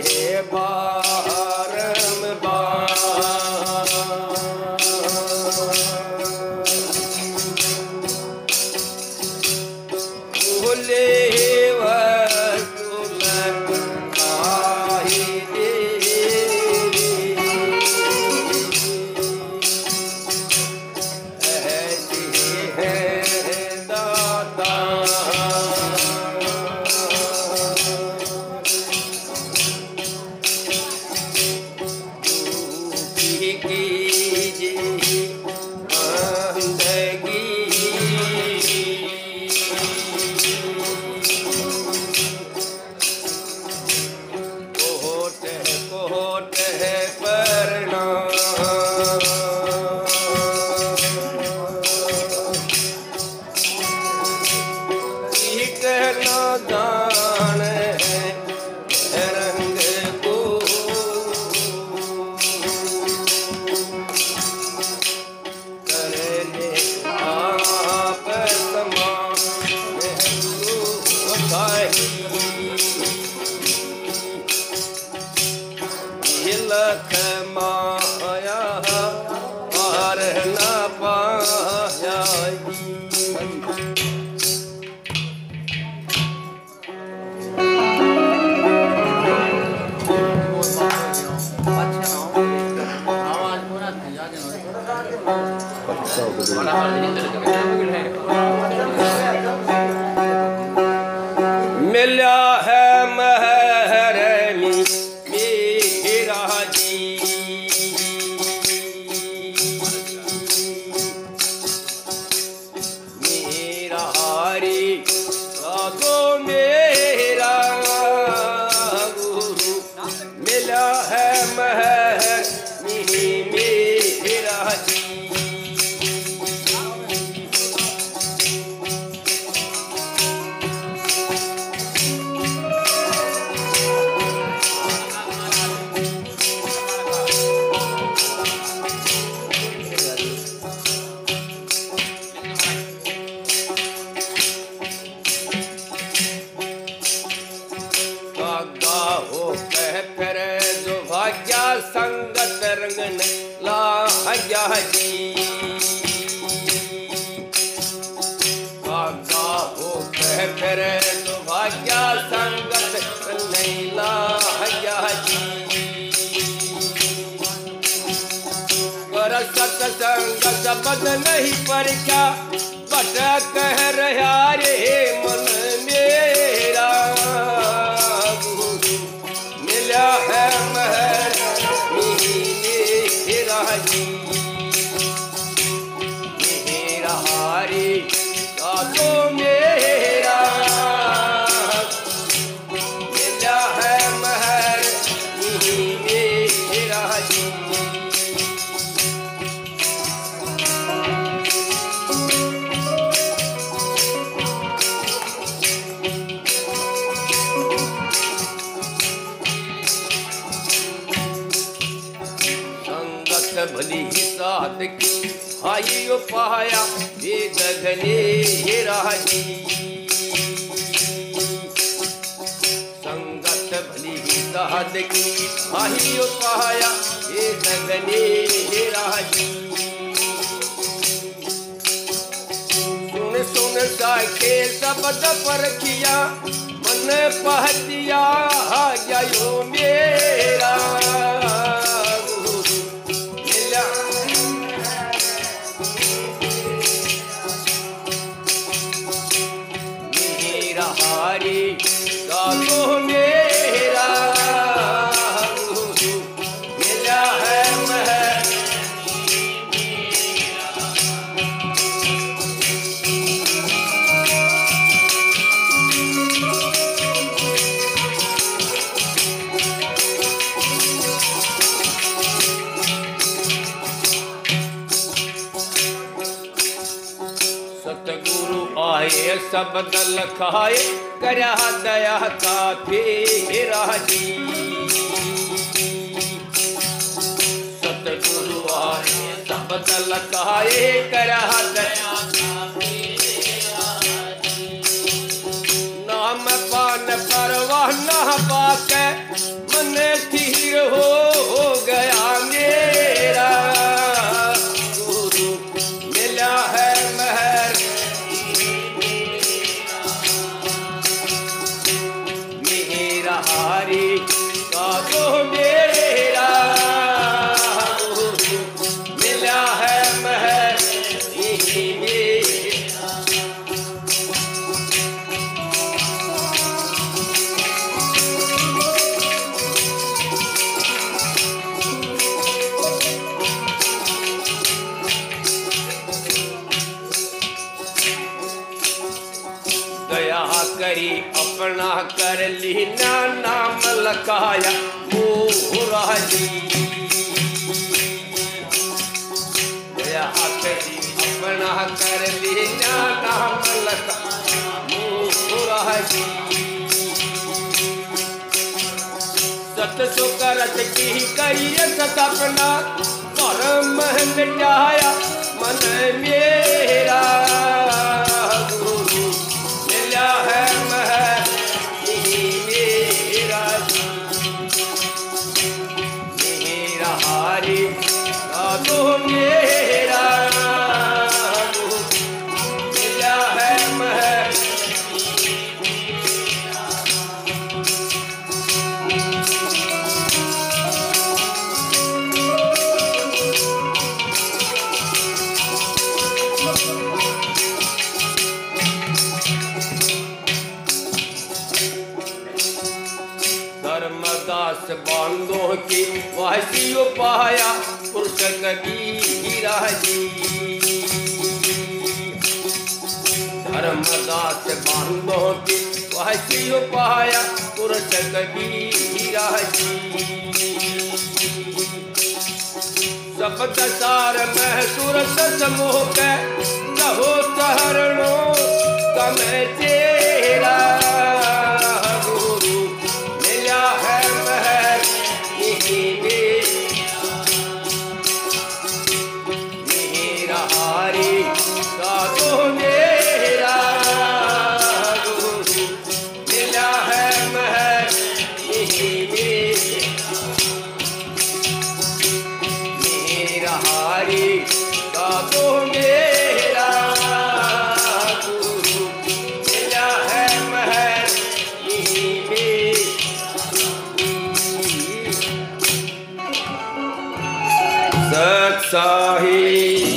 मिला है महरमी मेरा जी, मेरा हरि साधो मेरा गुरु। मिला है महरमी मेरा जी, संगत रंगन लाया जी। काका हो कह फिर तो भाग्या संगत नहीं लाया जी। कर सत्संग शब्द नहीं पर क्या बट कह रहा रे मन मेरा गुरु। मिला है महर मेरा जी, मेरा हरि साधो मेरा। मिला है महर मेरा जी, भली साथ की आई पाया ये गगने राजी। संगत भली साथ की आई पाया ये गगने राजी। सुन सुन साके शब्द पर किया मन पहतिया जायो मेरा। हरि साधो मेरा गुरु। मिला है महर सतगुरु आए शब्द लखाए करा दया का फेरा जी। सतगुरु आए शब्द लखाए करा दया का फेरा जी। नाम पान परवाह न पाके मन हारी साधो मेरा मिला है महल में। दया करी अपना कर लीना नाम लखाया मोरा जी। दया करी अपना कर लीना नाम लखाया मोरा जी। सत सुकरत की करिए सतपना परम मिटाया मन मेरा। है महल मेरा मेरा हारी साधो मेरा मिला है महल। धर्मदास बांधो की वासियों पाया पुरुष कबीरा जी। धर्मदास बांधो की वासियों पाया पुरुष कबीरा जी। सपत सार में सुरत समूह के कहो सहरणो कम तेरा। मेरा हारी साधो मेरा मिला है महल मेरा हारी साधो मेरा मिला है महल। सत्साही